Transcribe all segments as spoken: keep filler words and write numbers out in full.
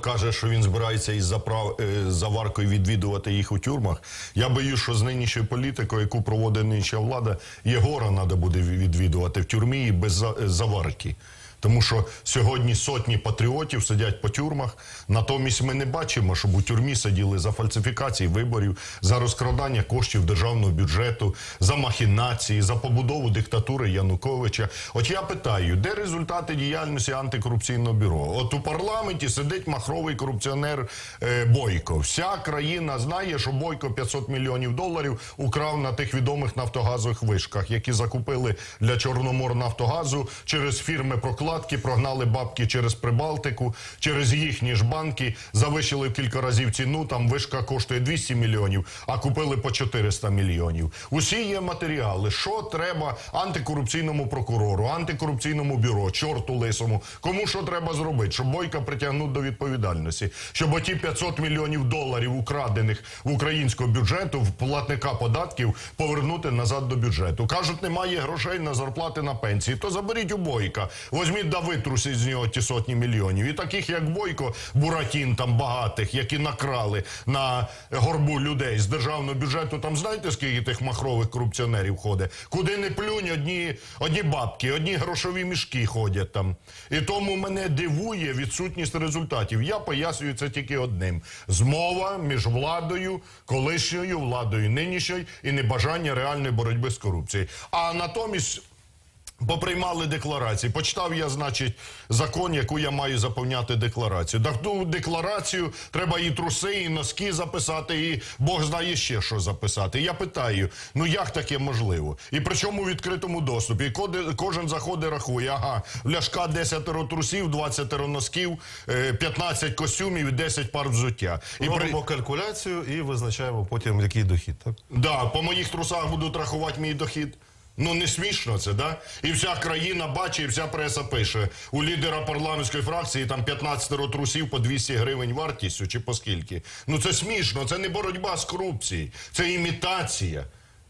каже, що він збирається із заправ... заваркою відвідувати їх у тюрмах. Я боюсь, що з нинішньою політикою, яку проводить нинішня влада, Єгора треба буде відвідувати в тюрмі і без заварки. Тому що сьогодні сотні патріотів сидять по тюрмах, натомість ми не бачимо, щоб у тюрмі сиділи за фальсифікації виборів, за розкрадання коштів державного бюджету, за махінації, за побудову диктатури Януковича. От я питаю, де результати діяльності антикорупційного бюро? От у парламенті сидить махровий корупціонер е, Бойко. Вся країна знає, що Бойко п'ятсот мільйонів доларів украв на тих відомих нафтогазових вишках, які закупили для Чорноморнафтогазу через фірми прокладки. Прогнали бабки через Прибалтику, через їхні ж банки, завищили в кілька разів ціну, там вишка коштує двісті мільйонів, а купили по чотириста мільйонів. Усі є матеріали. Що треба антикорупційному прокурору, антикорупційному бюро, чорту лисому? Кому що треба зробити, щоб Бойка притягнути до відповідальності? Щоб оті п'ятсот мільйонів доларів украдених в українського бюджету, в платника податків, повернути назад до бюджету. Кажуть, немає грошей на зарплати, на пенсії. То заберіть у Бойка. Возьміть да витрусіть з нього ті сотні мільйонів. І таких, як Бойко, Буратін там багатих, які накрали на горбу людей з державного бюджету, там знаєте, скільки тих махрових корупціонерів ходить? Куди не плюнь, одні, одні бабки, одні грошові мішки ходять там. І тому мене дивує відсутність результатів. Я пояснюю це тільки одним. Змова між владою, колишньою владою, нинішньою, і небажання реальної боротьби з корупцією. А натомість поприймали декларації. Почитав я, значить, закон, яку я маю заповняти декларацію. Так ту декларацію треба і труси, і носки записати, і Бог знає ще що записати. Я питаю, ну як таке можливо? І причому в відкритому доступі. І кожен заходить, рахує, ага, в Ляшка десять трусів, двадцять носків, п'ятнадцять костюмів і десять пар взуття. І робимо при... калькуляцію і визначаємо потім, який дохід, так? Да, по моїх трусах будуть рахувати мій дохід. Ну, не смішно це, да? І вся країна бачить, і вся преса пише. У лідера парламентської фракції там п'ятнадцять трусів по двісті гривень вартістю, чи по скільки. Ну, це смішно, це не боротьба з корупцією, це імітація.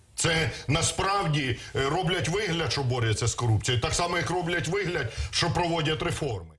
Це насправді роблять вигляд, що борються з корупцією, так само, як роблять вигляд, що проводять реформи.